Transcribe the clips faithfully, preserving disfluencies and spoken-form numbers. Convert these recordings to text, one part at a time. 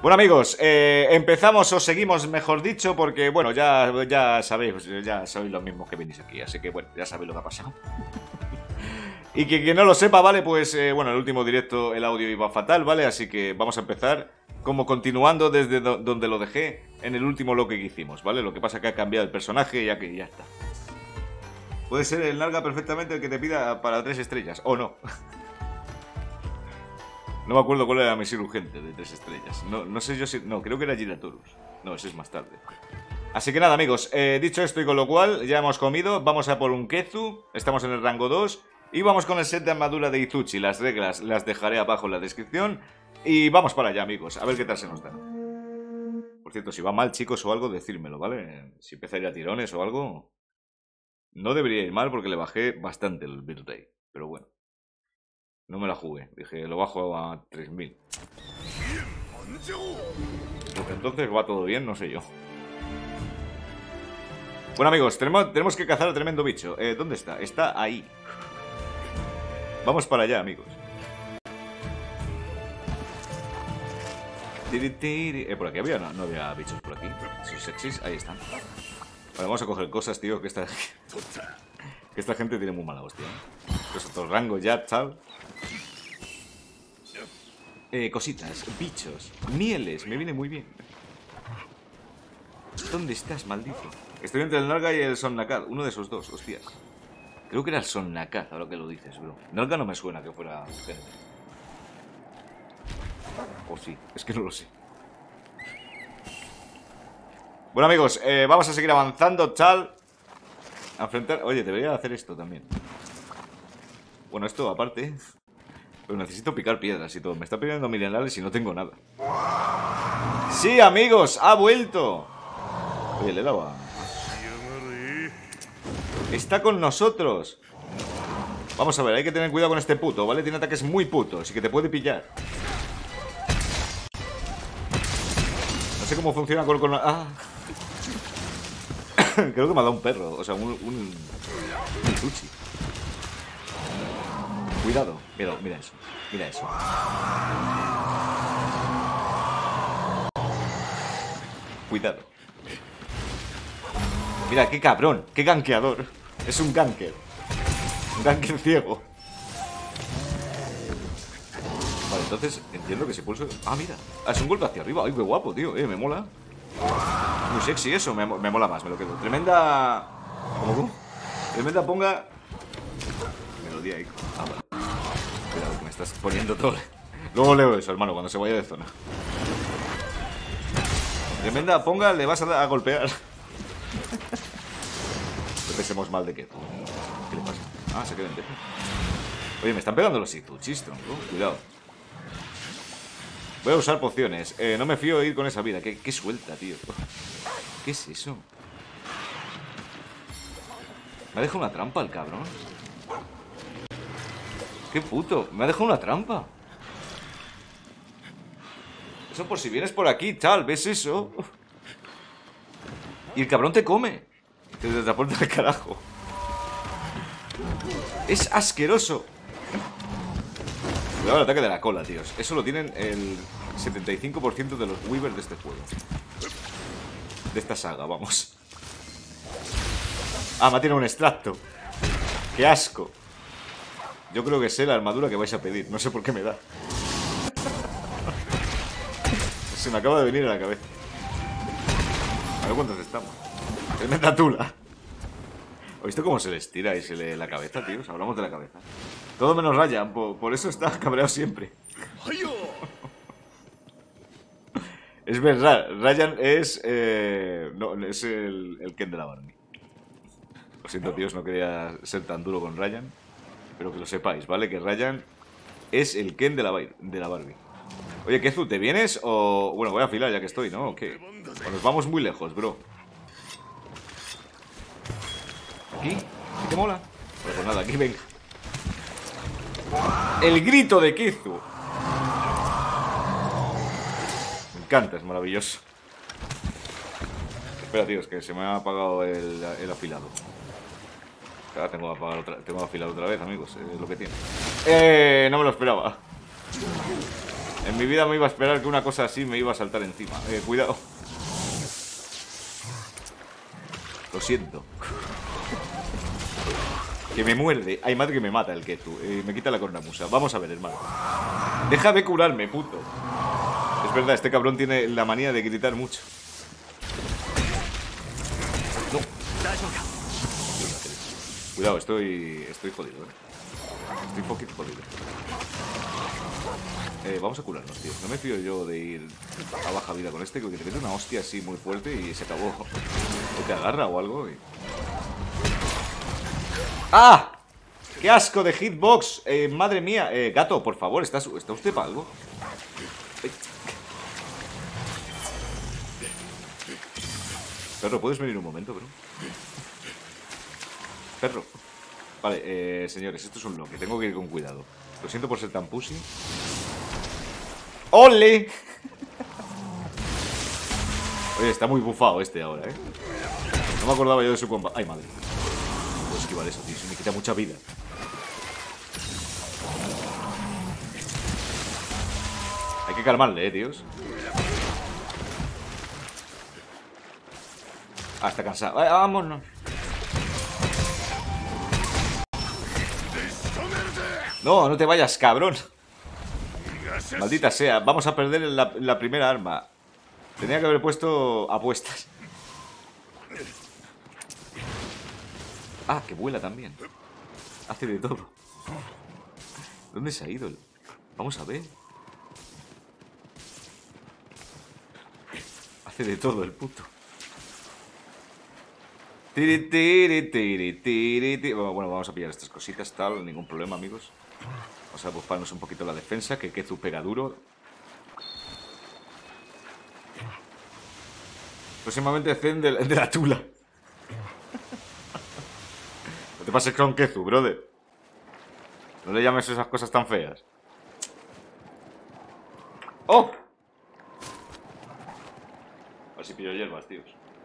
Bueno amigos, eh, empezamos o seguimos, mejor dicho, porque bueno, ya, ya sabéis, ya sabéis los mismos que venís aquí, así que bueno, ya sabéis lo que ha pasado. Y que quien no lo sepa, ¿vale? Pues eh, bueno, en el último directo el audio iba fatal, ¿vale? Así que vamos a empezar como continuando desde do donde lo dejé en el último bloque que hicimos, ¿vale? Lo que pasa es que ha cambiado el personaje y ya que ya está. Puede ser el Narga perfectamente el que te pida para tres estrellas, o no. No me acuerdo cuál era la misión urgente de tres estrellas. No, no sé yo si... No, creo que era Giraturus. No, ese es más tarde. Así que nada, amigos. Eh, dicho esto y con lo cual, ya hemos comido. Vamos a por un Kezu. Estamos en el rango dos. Y vamos con el set de armadura de Izuchi. Las reglas las dejaré abajo en la descripción. Y vamos para allá, amigos. A ver qué tal se nos da. Por cierto, si va mal, chicos, o algo, decírmelo, ¿vale? Si empieza a ir a tirones o algo... No debería ir mal porque le bajé bastante el build rate. Pero bueno. No me la jugué, dije, lo bajo a tres mil. Pues entonces va todo bien, no sé yo. Bueno amigos, tenemos, tenemos que cazar al tremendo bicho. eh, ¿Dónde está? Está ahí. Vamos para allá, amigos. Eh, por aquí había, no, no había bichos por aquí. Esos sexys, ahí están. Vale, vamos a coger cosas, tío, que esta, que esta gente tiene muy mala hostia, ¿eh? Los otros rangos ya, tal. Eh, cositas, bichos, mieles, me viene muy bien. ¿Dónde estás, maldito? Estoy entre el Narga y el Sonnakad, uno de esos dos, hostias. Creo que era el Sonnakad, ahora que lo dices, bro. Narga no me suena que fuera gente. O sí, es que no lo sé. Bueno amigos, eh, vamos a seguir avanzando, tal. A enfrentar... Oye, debería hacer esto también. Bueno, esto aparte... Pero necesito picar piedras y todo. Me está pidiendo minerales y no tengo nada. ¡Sí, amigos! ¡Ha vuelto! Oye, le daba. ¡Está con nosotros! Vamos a ver, hay que tener cuidado con este puto, ¿vale? Tiene ataques muy putos y que te puede pillar. No sé cómo funciona con... con... ¡Ah! Creo que me ha dado un perro. O sea, un... Un, un Izuchi. Cuidado, mira, mira eso, mira eso. Cuidado. Mira, qué cabrón, qué gankeador. Es un ganker. Un ganker ciego. Vale, entonces entiendo que se pulso... Ah, mira, ah, es un golpe hacia arriba. Ay, qué guapo, tío, eh, me mola. Muy sexy eso, me, me mola más, me lo quedo. Tremenda... ¿Cómo, cómo? Tremenda ponga... Melodía ahí. Ah, vale. Cuidado, que me estás poniendo todo. Luego leo eso, hermano, cuando se vaya de zona. Tremenda ponga, le vas a, a golpear. No pensemos mal de qué. ¿Qué le pasa? Ah, se queda en techo. Oye, me están pegando los Izuchis, tronco. Cuidado. Voy a usar pociones. Eh, no me fío de ir con esa vida. ¿Qué, qué suelta, tío? ¿Qué es eso? Me ha dejado una trampa el cabrón. ¡Qué puto! Me ha dejado una trampa. Eso por si vienes por aquí, tal. ¿Ves eso? Y el cabrón te come. Te desaporta el carajo. Es asqueroso. Cuidado el ataque de la cola, tíos. Eso lo tienen el setenta y cinco por ciento de los Weavers de este juego. De esta saga, vamos. Ah, me ha tirado un extracto. ¡Qué asco! Yo creo que sé la armadura que vais a pedir. No sé por qué me da. Se me acaba de venir a la cabeza. A ver cuántos estamos. Tremenda tula. ¿Has visto cómo se le estira y se le la cabeza, tíos? Hablamos de la cabeza. Todo menos Ryan. Por, por eso está cabreado siempre. Es verdad. Ryan es... Eh, no, es el, el Ken de la Barbie. Lo siento, tíos. No quería ser tan duro con Ryan. Pero que lo sepáis, ¿vale? Que Ryan es el Ken de la, de la Barbie. Oye, Kezu, ¿te vienes o...? Bueno, voy a afilar ya que estoy, ¿no? ¿O qué? O nos vamos muy lejos, bro. ¿Aquí? ¿Sí te mola? Pues, pues nada, aquí venga. El grito de Kezu. Me encanta, es maravilloso. Espera, tíos, que se me ha apagado el, el afilado. Ahora tengo que apagar otra, tengo que afilar otra vez, amigos. Es lo que tiene. Eh, no me lo esperaba. En mi vida me iba a esperar que una cosa así me iba a saltar encima. Eh, cuidado. Lo siento. Que me muerde. Ay, madre que me mata el Ketsu. Eh, me quita la cornamusa. Vamos a ver, hermano. Deja de curarme, puto. Es verdad, este cabrón tiene la manía de gritar mucho. No. Cuidado, estoy... Estoy jodido, eh. Estoy un poquito jodido. Eh, vamos a curarnos, tío. No me fío yo de ir a baja vida con este, porque te mete una hostia así muy fuerte y se acabó. O te agarra o algo y... ¡Ah! ¡Qué asco de hitbox! Eh, madre mía. Eh, gato, por favor, ¿está, ¿está usted para algo? Eh. Perro, ¿puedes venir un momento, bro? Perro. Vale, eh, señores, esto es un bloque. Tengo que ir con cuidado. Lo siento por ser tan pussy. ¡Ole! Oye, está muy bufado este ahora, ¿eh? No me acordaba yo de su comba. ¡Ay, madre! No puedo esquivar eso, tío. Se me quita mucha vida. Hay que calmarle, eh, tíos. Ah, está cansado. Vale, vámonos. No, no te vayas, cabrón. Maldita sea, vamos a perder la, la primera arma. Tenía que haber puesto apuestas. Ah, que vuela también. Hace de todo. ¿Dónde se ha ido? Vamos a ver. Hace de todo el puto. Tiri, tiri, tiri, tiri, tiri. Bueno, vamos a pillar estas cositas, tal, ningún problema, amigos. Vamos a bufarnos un poquito la defensa, que Ketsu pega duro. Próximamente Zen de, de la tula. No te pases con Ketsu, brother. No le llames esas cosas tan feas. ¡Oh! A ver si pillo hierbas, tíos.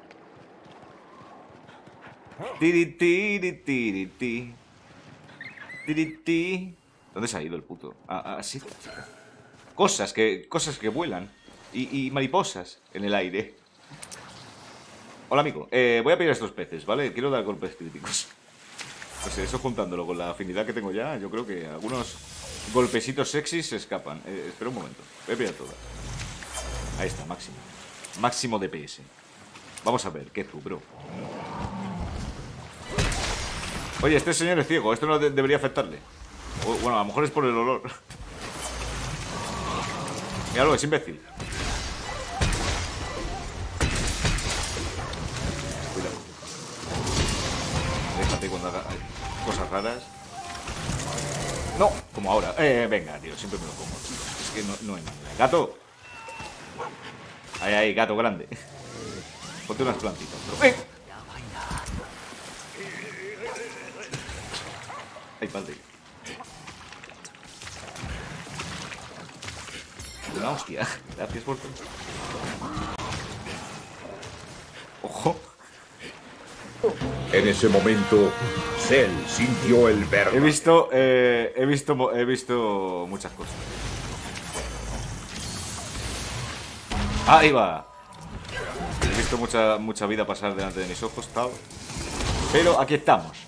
Tiri, tiri, tiri, tiri. Tiri, tiri. ¿Dónde se ha ido el puto? Ah, ah, sí. Cosas que, cosas que vuelan. Y, y mariposas en el aire. Hola, amigo. Eh, voy a pillar estos peces, ¿vale? Quiero dar golpes críticos. No sé, eso juntándolo con la afinidad que tengo ya, yo creo que algunos golpecitos sexys se escapan. Eh, espera un momento. Voy a pillar todas. Ahí está, máximo. Máximo D P S. Vamos a ver, Ketsu, bro. Oye, este señor es ciego. Esto no de debería afectarle. O, bueno, a lo mejor es por el olor. Míralo, es imbécil. Cuidado. Déjate cuando haga cosas raras. No, como ahora. Eh, venga, tío, siempre me lo como. Es que no, no hay manera. ¡Gato! Ahí, ahí, gato grande. Ponte unas plantitas, bro. ¡Eh! Ay, padre. Una hostia. Gracias por todo. Ojo. En ese momento, Cell sintió el He verde. visto, eh, he visto, he visto muchas cosas. Ahí va. He visto mucha, mucha vida pasar delante de mis ojos, tal. Pero aquí estamos.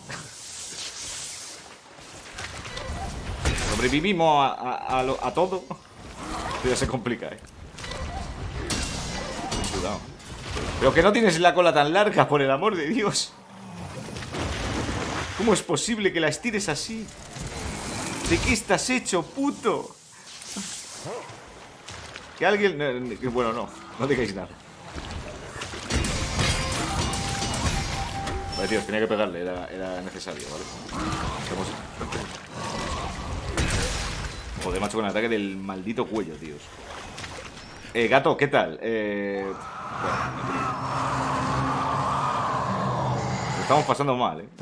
Sobrevivimos a, a, a, lo, a todo. Esto ya se complica, eh. Cuidado. Pero que no tienes la cola tan larga, por el amor de Dios. ¿Cómo es posible que la estires así? ¿De qué estás hecho, puto? Que alguien... Bueno, no, no digáis nada. Vale, tíos, tenía que pegarle, era, era necesario, ¿vale? Estamos... Joder, macho, con el ataque del maldito cuello, tíos. Eh, gato, ¿qué tal? Eh... Bueno, lo estamos pasando mal, ¿eh?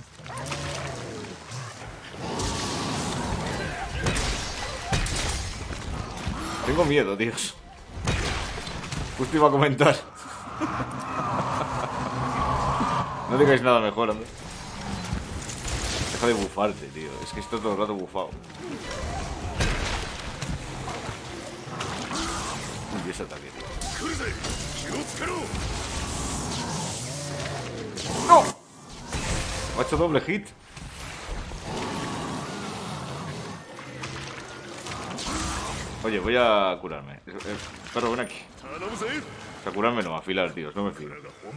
Tengo miedo, tíos. Justo iba a comentar. No digáis nada mejor, hombre. Deja de bufarte, tío. Es que estoy todo el rato bufado. Y ese ataque, tío. ¡No! Me ha hecho doble hit. Oye, voy a curarme. Eh, eh, perro, ven aquí. O sea, curarme no, afilar, tíos, no me fío.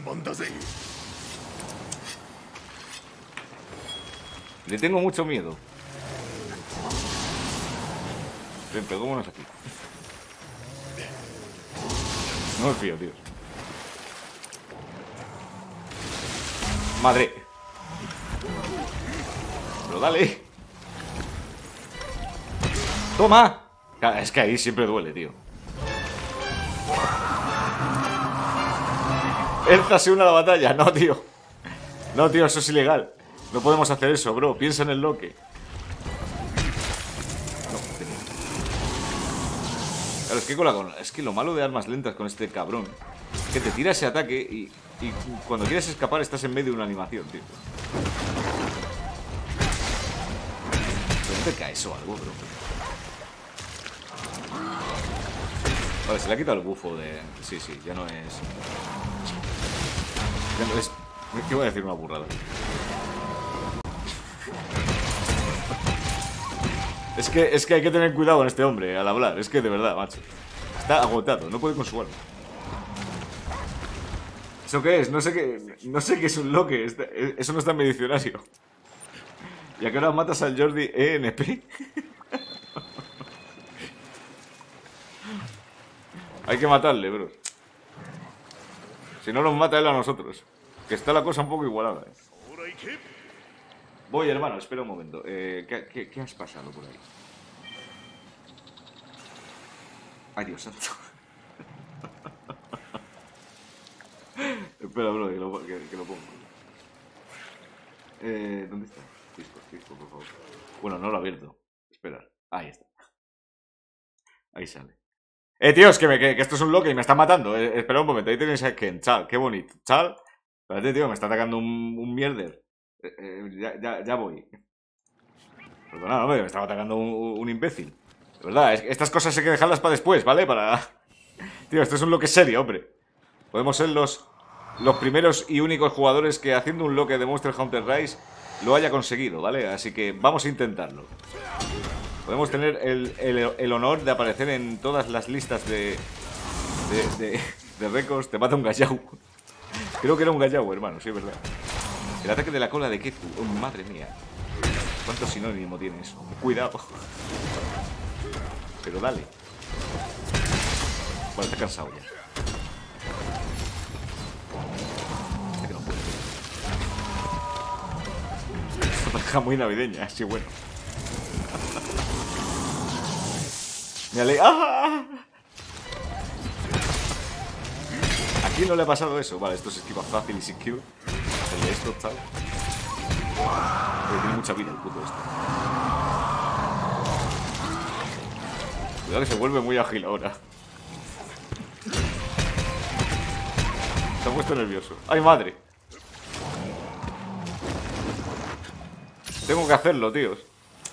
Le tengo mucho miedo. Ven, pegámonos aquí. No me fío, tíos. Madre. Pero dale. Toma. Es que ahí siempre duele, tío. Elza se une a la batalla. No, tío. No, tío, eso es ilegal. No podemos hacer eso, bro. Piensa en el loque. No, claro, es que, con la, es que lo malo de armas lentas con este cabrón es que te tira ese ataque y, y cuando quieres escapar estás en medio de una animación, tío. ¿Pero no te caes o algo, bro? Vale, se le ha quitado el bufo de... Sí, sí, ya no es... Ya no es... ¿Qué voy a decir? Una burrada. Es que, es que hay que tener cuidado con este hombre al hablar. Es que de verdad, macho. Está agotado, no puede con su alma. ¿Eso qué es? No sé qué... No sé qué es un loque. Eso no está en mi diccionario. ¿Y a qué hora matas al Jordi E N P? Hay que matarle, bro. Si no nos mata él a nosotros. Que está la cosa un poco igualada, eh. Voy, hermano, espera un momento. eh, ¿qué, qué, ¿Qué has pasado por ahí? Ay, Dios santo. Espera, bro, que lo, que, que lo pongo. Eh, ¿Dónde está? Disco, disco, por favor. Bueno, no lo he abierto. Espera. Ahí está. Ahí sale. Eh, tíos, que, me, que, que esto es un loque y me está matando. Eh, espera un momento, ahí tenéis a Ken. Chal, qué bonito. Chal. Espérate, tío, me está atacando un, un mierder. Eh, eh, ya, ya, ya voy. Perdona, hombre, me estaba atacando un, un imbécil. De verdad, es, estas cosas hay que dejarlas para después, ¿vale? Para... Tío, esto es un loque serio, hombre. Podemos ser los, los primeros y únicos jugadores que haciendo un loque de Monster Hunter Rise lo haya conseguido, ¿vale? Así que vamos a intentarlo. Podemos tener el, el, el honor de aparecer en todas las listas de, de, de, de récords. Te mata un gallau. Creo que era un gallau, hermano, sí es verdad. El ataque de la cola de Ketu. Oh, madre mía. ¿Cuánto sinónimo tiene eso? Cuidado. Pero dale. Vale, está cansado ya. Este que no puede. Esta pareja muy navideña, sí, bueno. Me ale... ¡Ah! ¿A quién no le ha pasado eso? Vale, esto se esquiva fácil y sin kill. El de esto, tal. Pero tiene mucha vida el puto este. Cuidado que se vuelve muy ágil ahora. Se ha puesto nervioso. ¡Ay, madre! Tengo que hacerlo, tíos.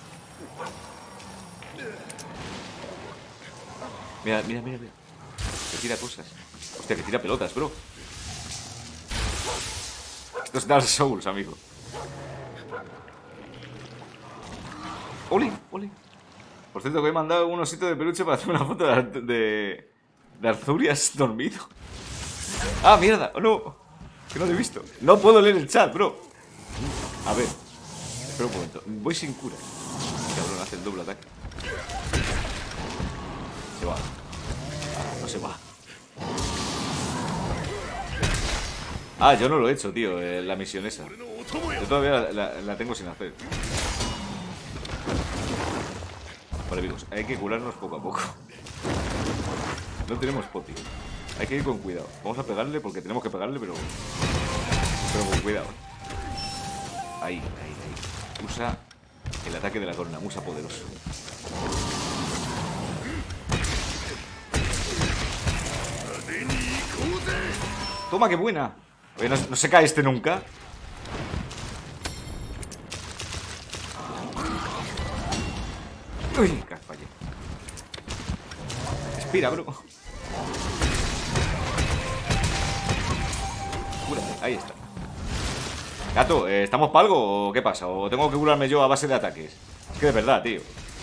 Mira, mira, mira, mira. Que tira cosas. Hostia, que tira pelotas, bro. Esto es Dark Souls, amigo. ¡Oli! ¡Oli! Por cierto, que he mandado un osito de peluche para hacer una foto de, de, de Arthurias dormido. ¡Ah, mierda! ¡Oh, no! Que no lo he visto. No puedo leer el chat, bro. A ver. Espera un momento. Voy sin cura. Cabrón, hace el doble ataque. Se va. No se va. Ah, yo no lo he hecho, tío, eh, la misión esa. Yo todavía la, la, la tengo sin hacer. Vale, amigos, hay que curarnos poco a poco. No tenemos poti. Hay que ir con cuidado. Vamos a pegarle porque tenemos que pegarle, pero... Pero con cuidado. Ahí, ahí, ahí. Usa el ataque de la corona. Usa poderoso. Toma, qué buena. Oye, no, no se cae este nunca. Uy, que fallé. Respira, bro. Cúrate, ahí está. Gato, eh, ¿estamos para algo o qué pasa? ¿O tengo que curarme yo a base de ataques? Es que de verdad, tío.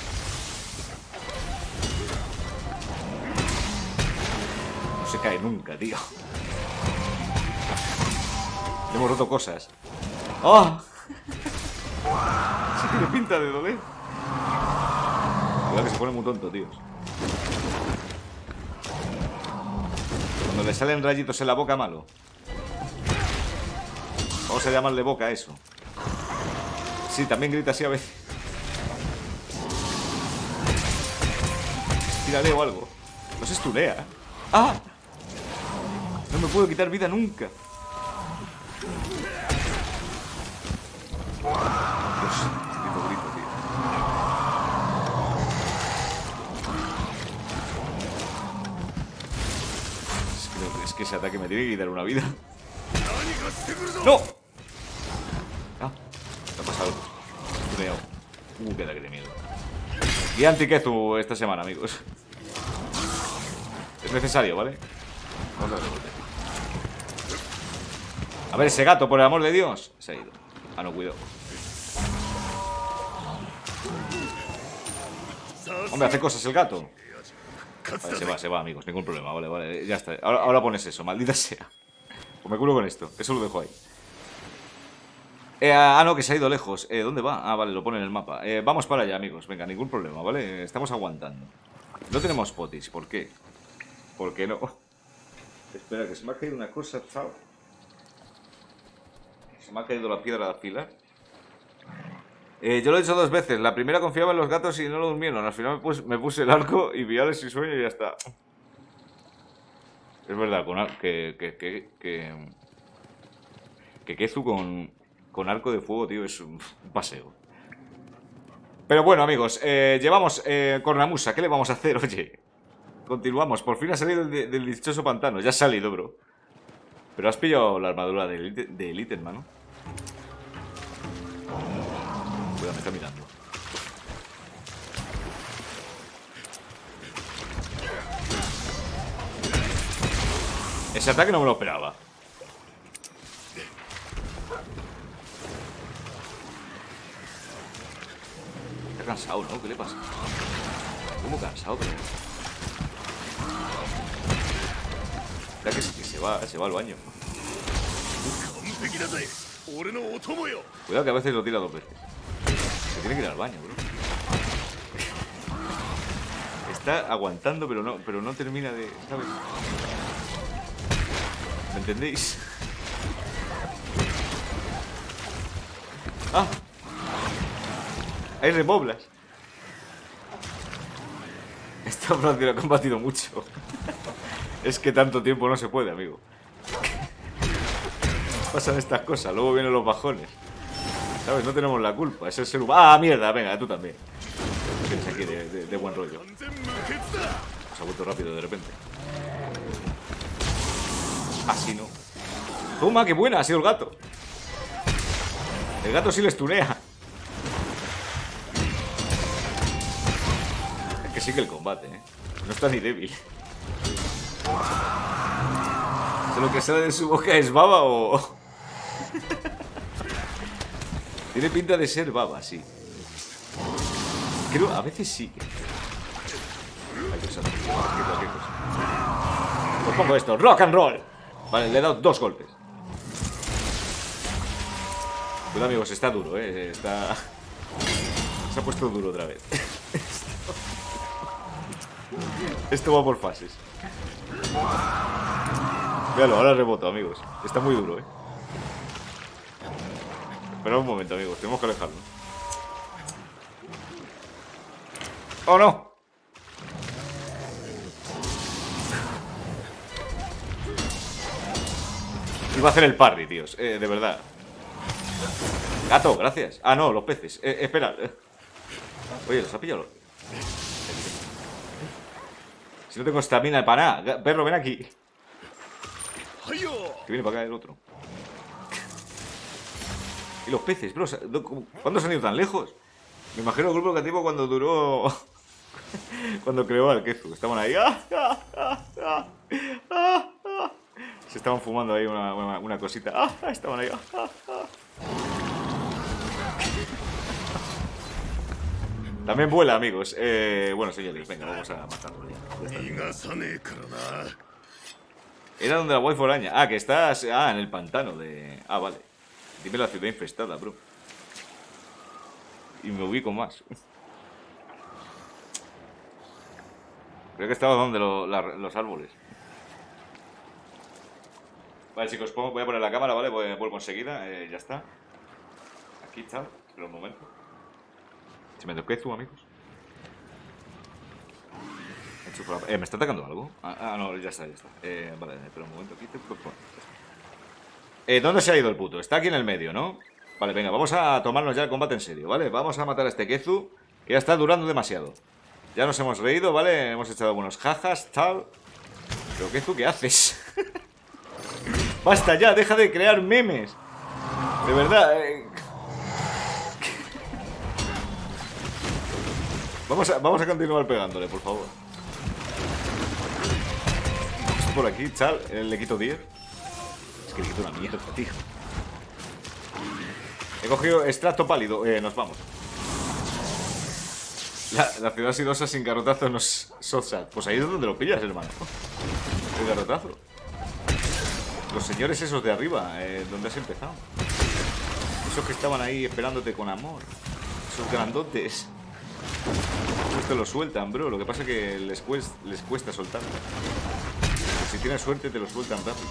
No se cae nunca, tío. Le hemos roto cosas. ¡Oh! Sí tiene pinta de doler. Cuidado que se pone muy tonto, tíos. Cuando le salen rayitos en la boca, malo. Vamos a llamarle boca a eso. Sí, también grita así a veces. Tírale o algo. No se estunea. ¡Ah! No me puedo quitar vida nunca. Dios, grito, grito, tío. Es que, es que ese ataque me tiene que quitar una vida. ¡No! Ah, ¿qué ha pasado? Estuneado. Uh, qué ataque de miedo. Y anti-Kezu esta semana, amigos. Es necesario, ¿vale? Vamos a ver. A ver, ese gato, por el amor de Dios. Se ha ido. Ah, no, cuidado. Hombre, hace cosas el gato. Vale, se va, se va, amigos. Ningún problema, vale, vale. Ya está. Ahora, ahora pones eso, maldita sea. Pues me culo con esto. Eso lo dejo ahí. Eh, ah, no, que se ha ido lejos. Eh, ¿dónde va? Ah, vale, lo pone en el mapa. Eh, vamos para allá, amigos. Venga, ningún problema, ¿vale? Estamos aguantando. No tenemos potis. ¿Por qué? ¿Por qué no? Espera, que se me ha caído una cosa, chao. Se me ha caído la piedra de afilar. Eh, yo lo he hecho dos veces. La primera confiaba en los gatos y no lo durmieron. Al final me puse, me puse el arco y viales y sueño y ya está. Es verdad, con ar que que que que que Kezu con con arco de fuego, tío, es un, un paseo. Pero bueno, amigos, eh, llevamos eh, cornamusa. ¿Qué le vamos a hacer? Oye, continuamos. Por fin ha salido del, del dichoso pantano. Ya ha salido, bro. Pero has pillado la armadura de elite, de elite, hermano. Cuidado, me está mirando. Ese ataque no me lo esperaba. Está cansado, ¿no? ¿Qué le pasa? ¿Cómo cansado, pero? Está que, que se va, se va al baño. Cuidado que a veces lo tira dos veces. Se tiene que ir al baño, bro. Está aguantando, pero no, pero no termina de... ¿sabes? ¿Me entendéis? ¡Ah! Hay remoblas. Esta Francia ha combatido mucho. Es que tanto tiempo no se puede, amigo. Pasan estas cosas, luego vienen los bajones. ¿Sabes? No tenemos la culpa, es el ser humano. ¡Ah, mierda! Venga, tú también. ¿Qué tienes aquí de, de, de buen rollo? Se ha vuelto rápido de repente. Así no. ¡Toma, qué buena! Ha sido el gato. El gato sí le estunea. Es que sí que el combate, ¿eh? No está ni débil. ¿De lo que sale de su boca es baba o...? Tiene pinta de ser baba, sí. Creo, a veces sí. Ay, Dios santo, qué cosa, qué cosa. Pues pongo esto, rock and roll. Vale, le he dado dos golpes. Cuidado, amigos, está duro, eh. Está... Se ha puesto duro otra vez. Esto va por fases. Véalo, ahora reboto, amigos. Está muy duro, eh. Espera un momento, amigos, tenemos que alejarlo. ¡Oh, no! Iba a hacer el parry, tíos, eh, de verdad. Gato, gracias. Ah, no, los peces, eh, espera. Oye, los ha pillado. Si no tengo estamina para nada. Perro, ven aquí. Que viene para acá el otro. Y los peces, bro. ¿Cuándo se han ido tan lejos? Me imagino el grupo educativo cuando duró... cuando creó al Kezu. Estaban ahí. ¡Ah, ah, ah, ah! estaban fumando ahí una, una, una cosita. ¡Ah! Estaban ahí. ¡Ah! ¡Ah! También vuela, amigos. Eh, bueno, señores, venga, vamos a matarlo ya. Era donde la waifu araña. Ah, que estás... Ah, en el pantano de... Ah, vale. Dime la ciudad infestada, bro. Y me ubico más. Creo que estaba donde lo, la, los árboles. Vale, chicos, pongo, voy a poner la cámara, ¿vale? Voy, vuelvo enseguida, eh, ya está. Aquí está, espera un momento. Se me toqué, amigos. Eh, ¿me está atacando algo? Ah, ah, no, ya está, ya está. Eh, vale, espera un momento, aquí te puedo poner. Eh, ¿dónde se ha ido el puto? Está aquí en el medio, ¿no? Vale, venga, vamos a tomarnos ya el combate en serio, ¿vale? Vamos a matar a este Kezu, que ya está durando demasiado. Ya nos hemos reído, ¿vale? Hemos echado buenos jajas, tal. Pero Kezu, ¿qué haces? Basta ya, deja de crear memes. De verdad, eh... Vamos a, vamos a continuar pegándole, por favor. Por aquí, chal, le quito diez. Es que le quito una mierda, tío. He cogido extracto pálido, eh, nos vamos. La, la ciudad sidosa sin garrotazo no es sosa. Pues ahí es donde lo pillas, hermano. El garrotazo. Los señores esos de arriba, eh, ¿dónde has empezado? Esos que estaban ahí esperándote con amor. Esos grandotes. Pues te lo sueltan, bro. Lo que pasa es que les cuesta, les cuesta soltarlo. Pero si tienes suerte te lo sueltan rápido.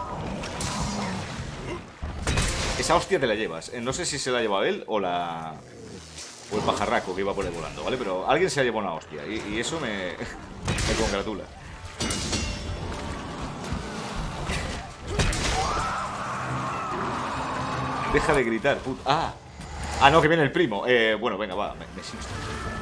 Esa hostia te la llevas. Eh, no sé si se la ha llevado él o la... o el pajarraco que iba por ahí volando, ¿vale? Pero alguien se ha llevado una hostia. Y, y eso me... me congratula. Deja de gritar, puto. Ah. Ah, no, que viene el primo. Eh, bueno, venga, va. Me, me siento.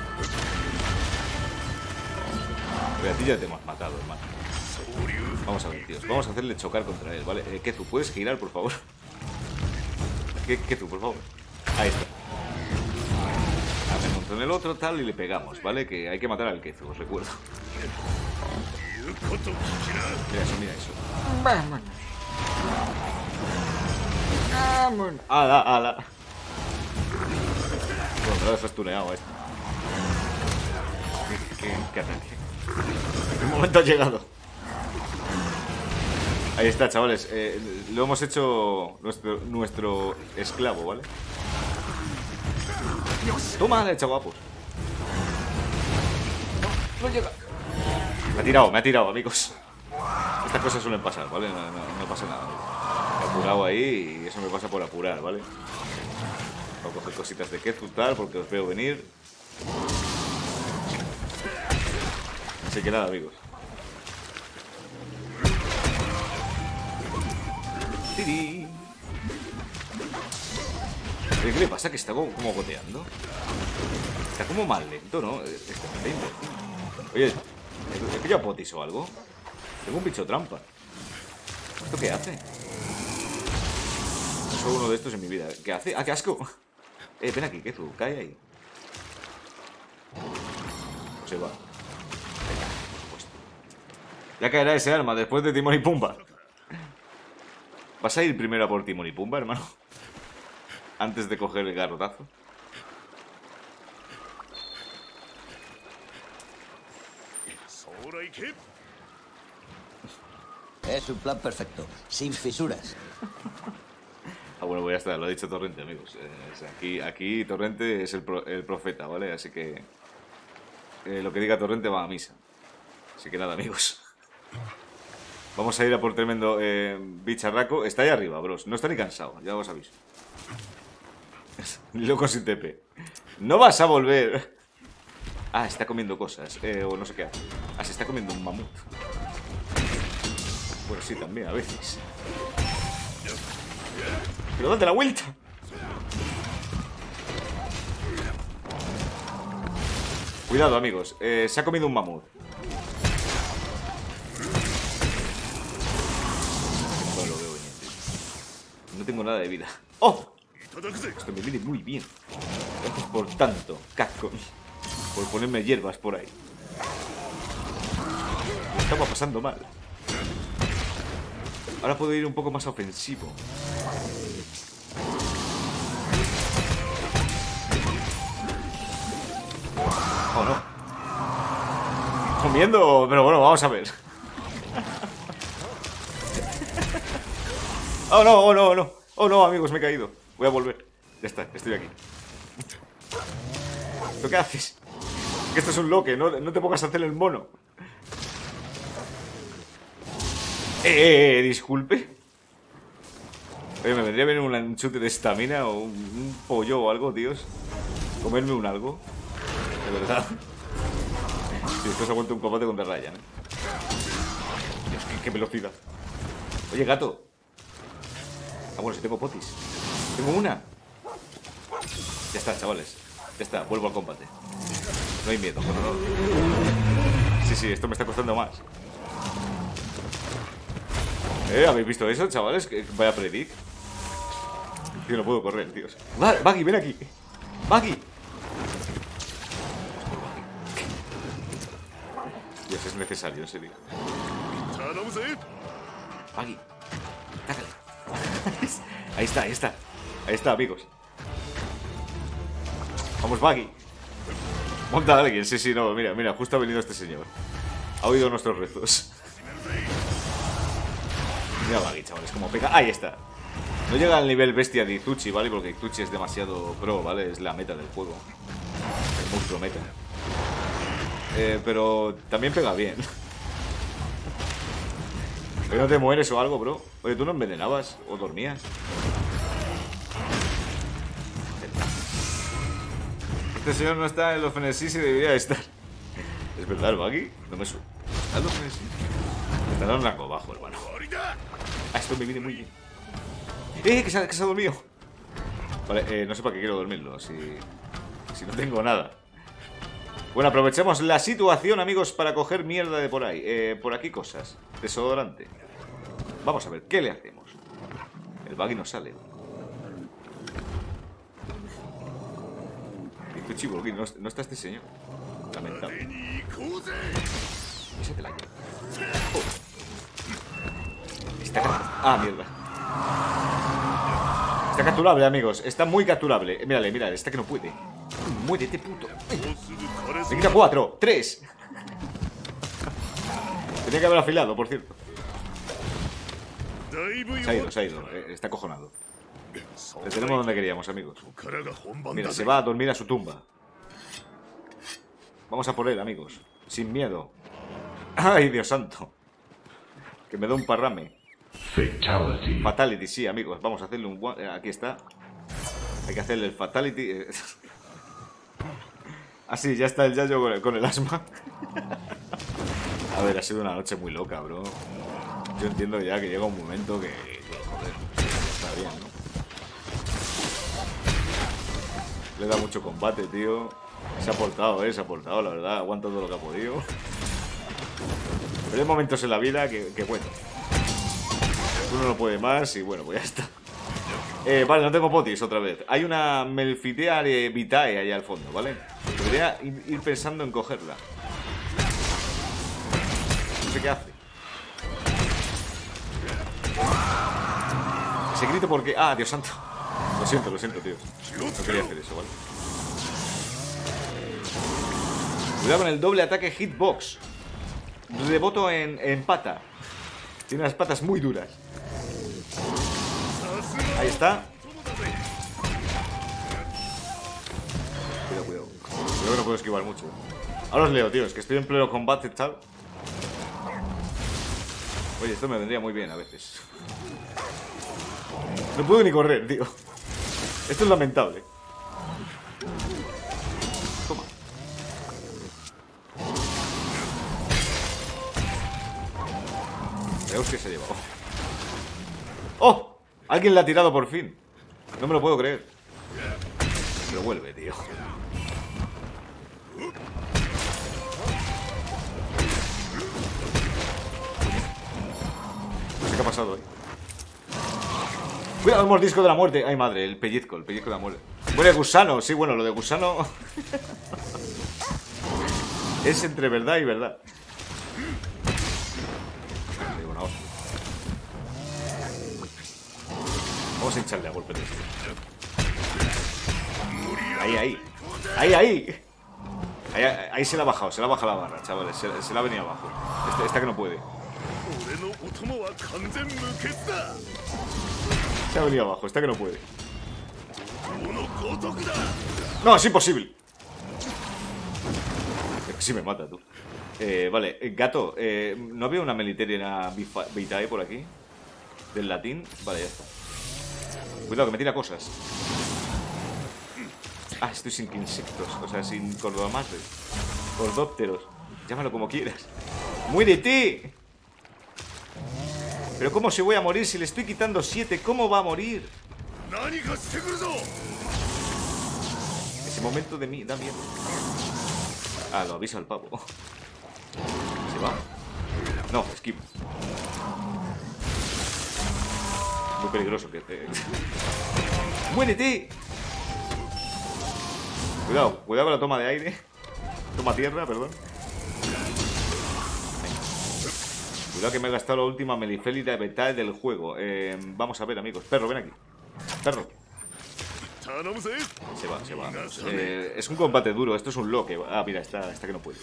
Pero a ti ya te hemos matado, hermano. Vamos a ver, tíos. Vamos a hacerle chocar contra él, ¿vale? Eh, Kezu, ¿puedes girar, por favor? Kezu, por favor. Ahí está. Ah, me monto en el otro, tal, y le pegamos, ¿vale? Que hay que matar al Kezu, os recuerdo. Mira eso, mira eso. Vámonos. Vámonos. Ala, ala. Bueno, me lo has tuneado esto. ¿Qué, qué, qué ataque? El momento ha llegado. Ahí está, chavales. Eh, lo hemos hecho nuestro, nuestro esclavo, ¿vale? Toma, le he echado guapos. No, no llega. Me ha tirado, me ha tirado, amigos. Estas cosas suelen pasar, ¿vale? No, no, no pasa nada. Me he apurado ahí y eso me pasa por apurar, ¿vale? Voy a coger cositas de Kezu, tal, porque os veo venir. Así que nada, amigos. ¡Tiri! ¿Qué le pasa? Que está como, como goteando. Está como más lento, ¿no? Está lento. Oye, ¿he pillado potis o algo? Tengo un bicho trampa. ¿Esto qué hace? No soy uno de estos en mi vida. ¿Qué hace? ¡Ah, qué asco! Eh, ven aquí, Kezu, cae ahí. O se va. Venga, pues. Ya caerá ese arma después de Timón y Pumba. ¿Vas a ir primero a por Timón y Pumba, hermano? Antes de coger el garrotazo. Es un plan perfecto, sin fisuras. Ah, bueno, pues ya está, lo ha dicho Torrente, amigos. Eh, o sea, aquí, aquí Torrente es el, pro, el profeta, ¿vale? Así que eh, lo que diga Torrente va a misa. Así que nada, amigos. Vamos a ir a por tremendo eh, bicharraco. Está ahí arriba, bros. No está ni cansado, ya os aviso. Loco sin T P. No vas a volver. Ah, está comiendo cosas. Eh, o no sé qué hace. Ah, se está comiendo un mamut. Bueno, sí, también, a veces. Pero date la vuelta. Cuidado, amigos. Eh, se ha comido un mamut. No lo veo bien, tío. No tengo nada de vida. ¡Oh! Esto me viene muy bien. Gracias por tanto, Capcom. Por ponerme hierbas por ahí. Me estaba pasando mal. Ahora puedo ir un poco más ofensivo. Oh, no. Comiendo, pero bueno, vamos a ver. Oh, no, oh, no, oh, no. Oh, no, amigos, me he caído. Voy a volver. Ya está, estoy aquí. ¿Tú qué haces? Que esto es un loque, no, no te pongas a hacer el mono. Eh, eh, eh, disculpe. Oye, me vendría bien un chute de estamina o un, un pollo o algo, tíos. Comerme un algo. De verdad. Si esto se ha vuelto un combate contra Ryan, ¿eh? Dios, qué, qué velocidad. Oye, gato. Ah, bueno, si tengo potis. Tengo una. Ya está, chavales. Ya está, vuelvo al combate. No hay miedo, por favor. Sí, sí, esto me está costando más. ¿Eh? ¿Habéis visto eso, chavales? Que vaya predic. Tío, no puedo correr, tíos. Buggy, ven aquí. Buggy. Dios, es necesario, en serio. Buggy. Tácale. Ahí está, ahí está. Ahí está, amigos. Vamos, Buggy. Monta a alguien, sí, sí, no, mira, mira, justo ha venido este señor. Ha oído nuestros rezos. Mira Buggy, chavales, como pega. Ahí está. No llega al nivel bestia de Izuchi, ¿vale? Porque Izuchi es demasiado pro, ¿vale? Es la meta del juego. El monstruo meta. Eh, pero también pega bien. ¿No te mueres o algo, bro? Oye, ¿tú no envenenabas o dormías? Este señor no está en los frenesí y debería estar. ¿Es verdad el Buggy? No me suena. ¿Está en los frenesí? Está en un rango bajo, hermano. Ah, esto me viene muy bien. ¡Eh! Que se ha, que se ha dormido. Vale, eh, no sé para qué quiero dormirlo. Si, si no tengo nada. Bueno, aprovechemos la situación, amigos, para coger mierda de por ahí. Eh, por aquí cosas. Desodorante. Vamos a ver, ¿qué le hacemos? El Buggy no sale. Dice chivo, no, no está este señor. Lamentable. Ese te la lleva. Oh. Está capturable. Ah, mierda. Está capturable, amigos. Está muy capturable. Mírale, mírale. Está que no puede. Muérete, puto. Me quita cuatro. Tres. Tenía que haber afilado, por cierto. Se ha ido, se ha ido. Está acojonado. Le tenemos donde queríamos, amigos. Mira, se va a dormir a su tumba. Vamos a por él, amigos. Sin miedo. Ay, Dios santo. Que me da un parrame. Fatality. Fatality, sí, amigos. Vamos a hacerle un... Aquí está. Hay que hacerle el Fatality. Así, ya está el Yayo con el, con el asma. A ver, ha sido una noche muy loca, bro. Yo entiendo ya que llega un momento que... que joder, está bien, ¿no? Le da mucho combate, tío. Se ha portado, eh, se ha portado, la verdad. Aguanta todo lo que ha podido. Pero hay momentos en la vida que, que bueno. Uno no puede más y bueno, pues ya está. Eh, vale, no tengo potis otra vez. Hay una Melfitea Vitae allá al fondo, ¿vale? Debería ir pensando en cogerla. No sé qué hace. Ese grito porque... Ah, Dios santo. Lo siento, lo siento, tío. No quería hacer eso, ¿vale? Cuidado con el doble ataque hitbox. Reboto en, en pata. Tiene unas patas muy duras. Ahí está. Cuidado, cuidado. Creo que no puedo esquivar mucho. Ahora os leo, tío. Es que estoy en pleno combate, tal. Oye, esto me vendría muy bien a veces. No puedo ni correr, tío. Esto es lamentable. Toma. Veamos que se ha llevado. ¡Oh! Alguien la ha tirado por fin. No me lo puedo creer. Pero vuelve, tío. No sé qué ha pasado ahí. Cuidado, el mordisco de la muerte. Ay, madre, el pellizco, el pellizco de la muerte. Muere gusano, sí, bueno, lo de gusano es entre verdad y verdad. Vamos a hincharle a golpe de este. Ahí, ahí. Ahí, ahí. Ahí, ahí se la ha bajado, se la ha bajado la barra, chavales. Se, se la ha venido abajo. Esta, esta que no puede. Se ha venido abajo, esta que no puede. No, es imposible. Es que sí me mata, tú. Eh, vale, eh, gato, eh, ¿no había una Meliterina Vitae por aquí? Del latín. Vale, ya está. Cuidado, que me tira cosas. Ah, estoy sin insectos. O sea, sin cordomases. Cordópteros. Llámalo como quieras. ¡Muérete! Pero ¿cómo se voy a morir si le estoy quitando siete? ¿Cómo va a morir? Ese momento de mí da miedo. Ah, lo avisa el pavo. ¿Se va? No, skip. Muy peligroso que te... ¡Muérete! Cuidado, cuidado con la toma de aire. Toma tierra, perdón. Venga. Cuidado que me he gastado la última melifélida Vitae del juego. eh, Vamos a ver, amigos. Perro, ven aquí. Perro. Se va, se va. eh, Es un combate duro, esto es un loque. Ah, mira, esta, esta que no puede.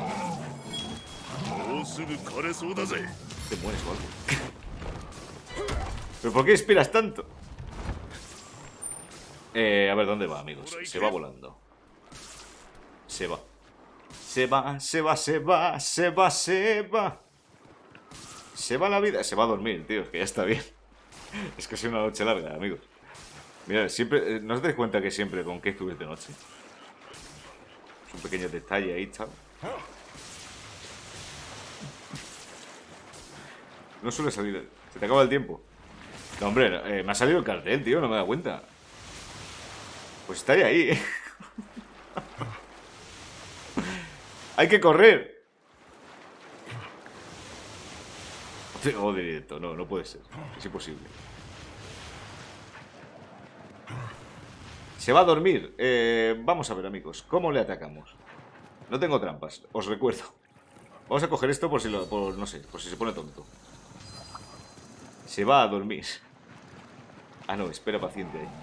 Te mueres o algo. ¿Pero por qué esperas tanto? Eh, a ver, ¿dónde va, amigos? Se va volando. Se va. Se va, se va, se va, se va, se va. Se va la vida. Se va a dormir, tío, es que ya está bien. Es que ha sido una noche larga, amigos. Mira, siempre... ¿No os dais cuenta que siempre con qué estuve de noche? Es un pequeño detalle ahí, chaval. No suele salir... Se te acaba el tiempo. No, hombre, eh, me ha salido el cartel, tío, no me he dado cuenta. Pues está ahí. Hay que correr. Oh, directo, no, no puede ser. Es imposible. Se va a dormir. eh, Vamos a ver, amigos, ¿cómo le atacamos? No tengo trampas, os recuerdo. Vamos a coger esto por si lo... Por, no sé, por si se pone tonto. Se va a dormir. Ah, no, espera paciente ahí.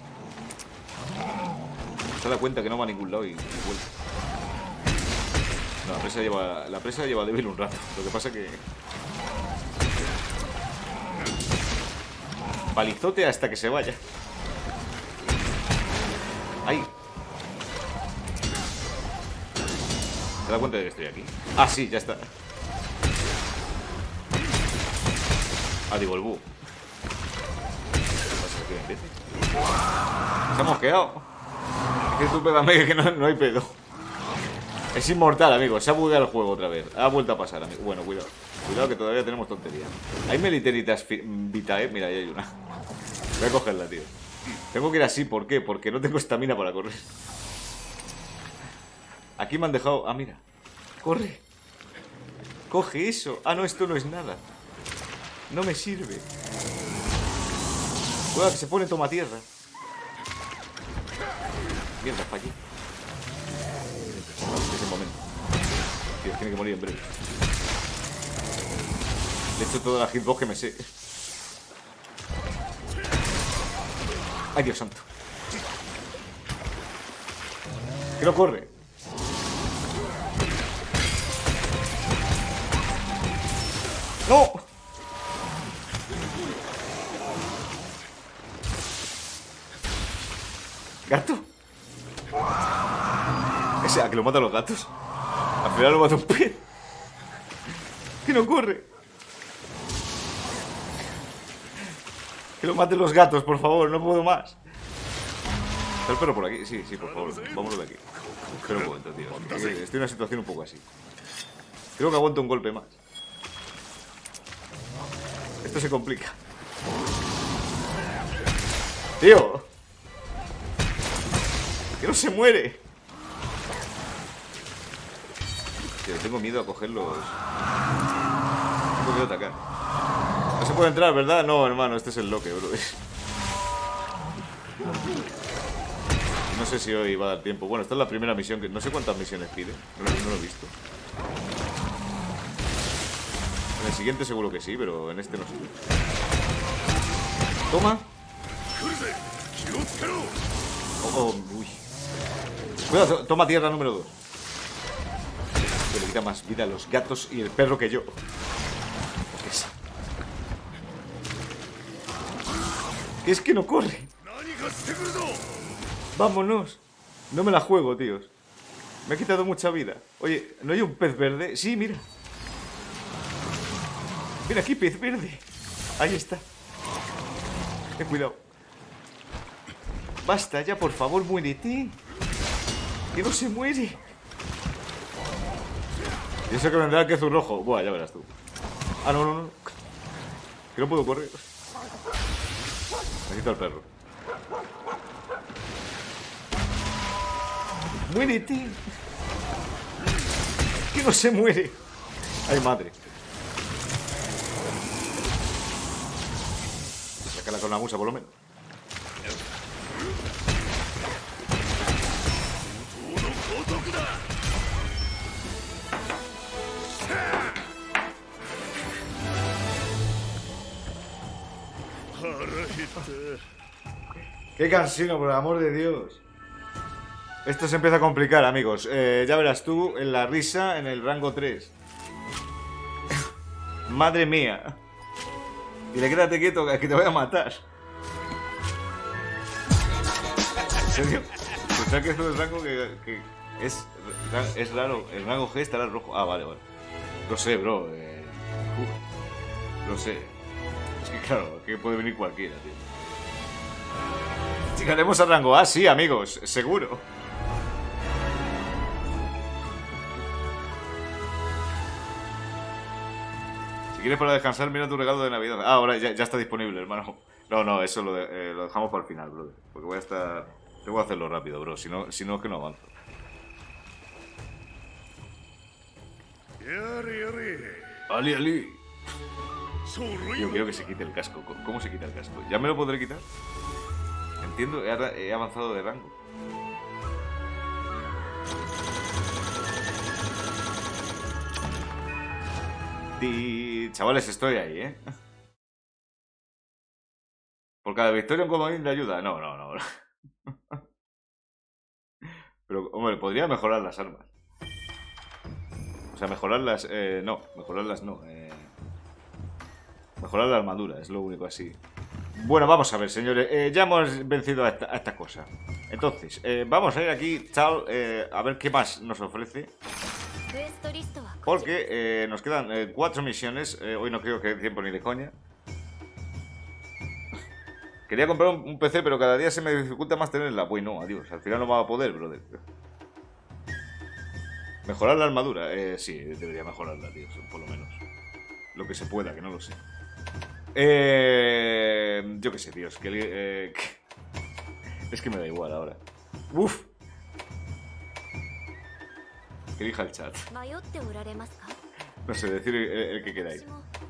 Se da cuenta que no va a ningún lado y, y vuelve. No, la presa lleva... La presa lleva débil un rato. Lo que pasa que... Palizote hasta que se vaya. ¡Ay! ¿Se da cuenta de que estoy aquí? Ah, sí, ya está. Ah, digo, el búho. ¿Qué pasa? ¿Que empiece? Se ha mosqueado. Es que tú pégame que no, no hay pedo. Es inmortal, amigo. Se ha bugueado el juego otra vez. Ha vuelto a pasar, amigo. Bueno, cuidado. Cuidado que todavía tenemos tontería. Hay Meliteritas Vitae. Mira, ahí hay una. Voy a cogerla, tío. Tengo que ir así. ¿Por qué? Porque no tengo estamina para correr. Aquí me han dejado... Ah, mira. Corre. Coge eso. Ah, no, esto no es nada. No me sirve. Cuidado que se pone toma tierra. Mierda, fallé. Es el momento. Tío, tiene que morir en breve. Le he hecho toda la hitbox que me sé. Ay, Dios santo. Que no corre. ¡No! ¿Gato? O sea, que lo matan los gatos. Al final lo mata un pez. Que no corre. Que lo maten los gatos, por favor, no puedo más. ¿Está el perro por aquí? Sí, sí, por favor, vámonos de aquí. Espera un momento, tío. Estoy en una situación un poco así. Creo que aguanto un golpe más. Esto se complica. ¡Tío! ¡Que no se muere! Tío, tengo miedo a cogerlos. Tengo miedo a atacar. No se puede entrar, ¿verdad? No, hermano, este es el loque, bro. No sé si hoy va a dar tiempo. Bueno, esta es la primera misión que... No sé cuántas misiones pide. No, no lo he visto. En el siguiente seguro que sí, pero en este no sé. Toma. Oh, oh, uy. Cuidado, toma tierra número dos. Que le quita más vida a los gatos y el perro que yo. Es, es que no corre. Vámonos. No me la juego, tíos. Me ha quitado mucha vida. Oye, ¿no hay un pez verde? Sí, mira. Mira aquí, pez verde. Ahí está. Ten cuidado. Basta ya, por favor, muérete. Que no se muere. Y eso que vendrá el queso rojo. Buah, ya verás tú. Ah, no, no, no. Que no puedo correr. Necesito al perro. ¡Muérete! ¡Que no se muere! ¡Ay, madre! Sácala con la musa, por lo menos. ¡Qué cansino, por el amor de Dios! Esto se empieza a complicar, amigos. Eh, ya verás tú en la risa en el rango tres. Madre mía. Y le quédate quieto, que te voy a matar. ¿En serio? Escuchad que esto es rango que, que es, es raro. El rango G estará rojo. Ah, vale, vale. Lo sé, bro. Eh, uf, lo sé. Es que claro, que puede venir cualquiera, tío. Llegaremos al rango A, sí, amigos. Seguro. Si quieres para descansar, mira tu regalo de Navidad. Ah, ahora ya, ya está disponible, hermano. No, no, eso lo, de, eh, lo dejamos para el final, brother. Porque voy a estar... Tengo que hacerlo rápido, bro. Si no, si no es que no avanzo. Ali, Ali. Yo quiero que se quite el casco. ¿Cómo se quita el casco? ¿Ya me lo podré quitar? Entiendo, he, he avanzado de rango. Y... Chavales, estoy ahí, ¿eh? Por cada victoria un comodín de ayuda. No, no, no. Pero, hombre, podría mejorar las armas. O sea, mejorarlas... Eh, no, mejorarlas no. Eh, mejorar la armadura, es lo único así. Bueno, vamos a ver, señores. Eh, ya hemos vencido a esta, a esta cosa. Entonces, eh, vamos a ir aquí, Chal, eh, a ver qué más nos ofrece. Porque eh, nos quedan eh, cuatro misiones. Eh, hoy no creo que dé tiempo ni de coña. Quería comprar un, un P C, pero cada día se me dificulta más tenerla. Bueno, adiós. Al final no va a poder, brother. Mejorar la armadura. Eh, sí, debería mejorarla, tío. Por lo menos. Lo que se pueda, que no lo sé. Eh, yo qué sé, tíos. Que, eh, que... Es que me da igual ahora. Uf. Que elija el chat. No sé, decir el, el que queráis.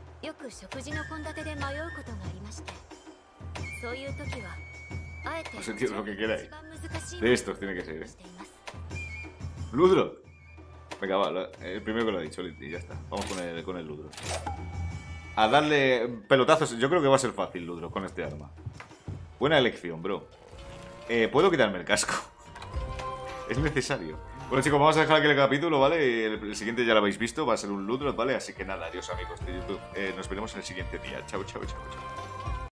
No sé, tío, lo que queráis. De estos tiene que ser, ¿eh? Ludro. Venga, va, el primero que lo ha dicho, y ya está. Vamos con el, con el Ludro. A darle pelotazos. Yo creo que va a ser fácil, Ludro, con este arma. Buena elección, bro. Eh, ¿Puedo quitarme el casco? Es necesario. Bueno, chicos, vamos a dejar aquí el capítulo, ¿vale? El, el siguiente ya lo habéis visto, va a ser un Ludro, ¿vale? Así que nada, adiós, amigos de YouTube. Eh, nos veremos en el siguiente día. Chao, chao, chao, chao.